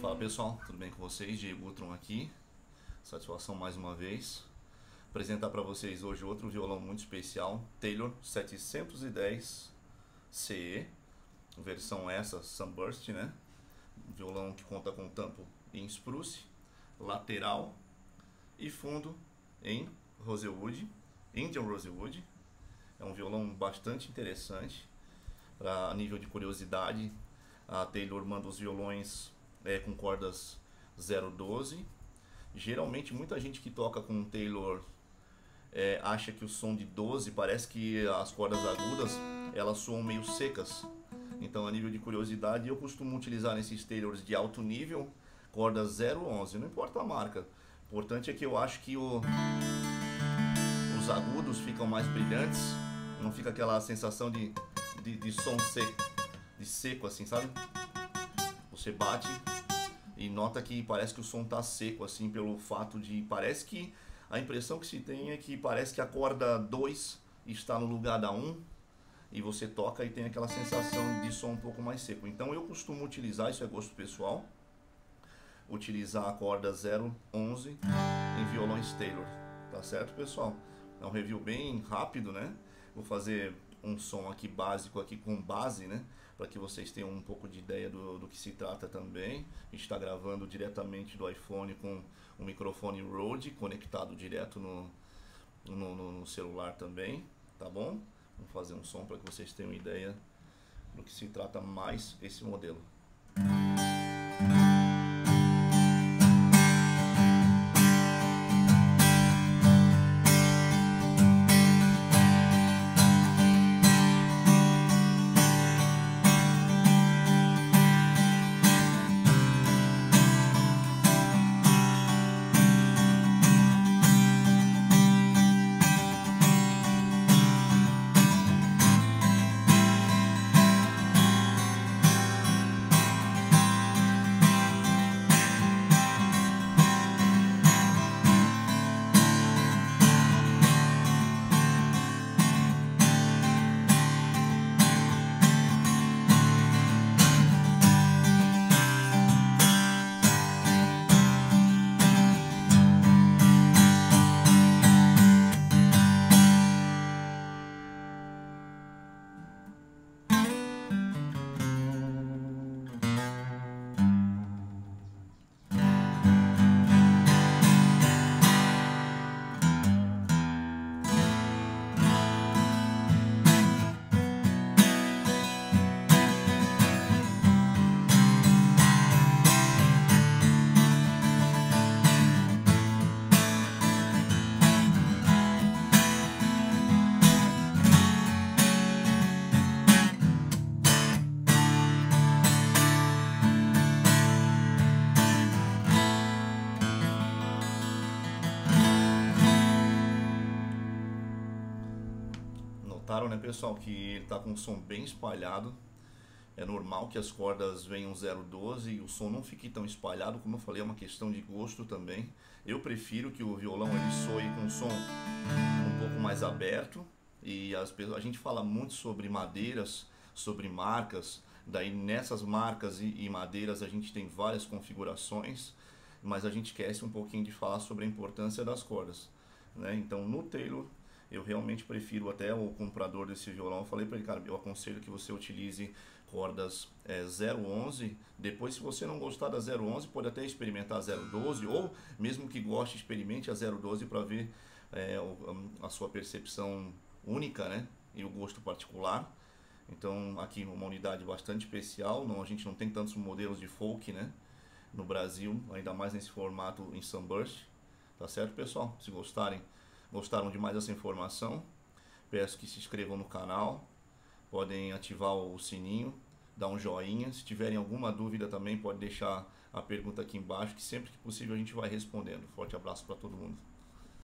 Fala pessoal, tudo bem com vocês? Diego Gutron aqui, satisfação mais uma vez. Apresentar para vocês hoje outro violão muito especial, Taylor 710 CE, versão essa Sunburst, né? Um violão que conta com tampo em spruce, lateral e fundo em rosewood, Indian Rosewood. É um violão bastante interessante. A nível de curiosidade, a Taylor manda os violões com cordas 012. Geralmente muita gente que toca com Taylor acha que o som de 12 parece que as cordas agudas elas soam meio secas. Então, a nível de curiosidade, eu costumo utilizar esses Taylors de alto nível, corda 011, não importa a marca. O importante é que eu acho que os agudos ficam mais brilhantes, não fica aquela sensação de som seco assim, sabe? Você bate e nota que parece que o som tá seco assim, pelo fato de, parece que a impressão que se tem é que parece que a corda 2 está no lugar da 1 e você toca e tem aquela sensação de som um pouco mais seco. Então eu costumo utilizar, isso é gosto pessoal, utilizar a corda 011 em violões Taylor, tá certo pessoal? É um review bem rápido, né? Vou fazer um som aqui básico aqui com base, né? Para que vocês tenham um pouco de ideia do que se trata também. A gente está gravando diretamente do iPhone com um microfone Rode conectado direto no celular também, tá bom? Vamos fazer um som para que vocês tenham ideia do que se trata mais esse modelo. Notaram, né pessoal, que ele tá com um som bem espalhado. É normal que as cordas venham 012 e o som não fique tão espalhado. Como eu falei, é uma questão de gosto também. Eu prefiro que o violão ele soe com um som um pouco mais aberto. E a gente fala muito sobre madeiras, sobre marcas. Daí nessas marcas e madeiras a gente tem várias configurações, mas a gente esquece um pouquinho de falar sobre a importância das cordas, né? Então no Taylor eu realmente prefiro, até o comprador desse violão, eu falei para ele, cara, eu aconselho que você utilize cordas 011. Depois, se você não gostar da 011, pode até experimentar a 012, ou mesmo que goste, experimente a 012 para ver a sua percepção única, né? E o gosto particular. Então aqui uma unidade bastante especial, a gente não tem tantos modelos de folk, né, no Brasil, ainda mais nesse formato em Sunburst, tá certo pessoal? Se gostaram de mais essa informação, peço que se inscrevam no canal, podem ativar o sininho, dar um joinha, se tiverem alguma dúvida também pode deixar a pergunta aqui embaixo, que sempre que possível a gente vai respondendo. Forte abraço para todo mundo.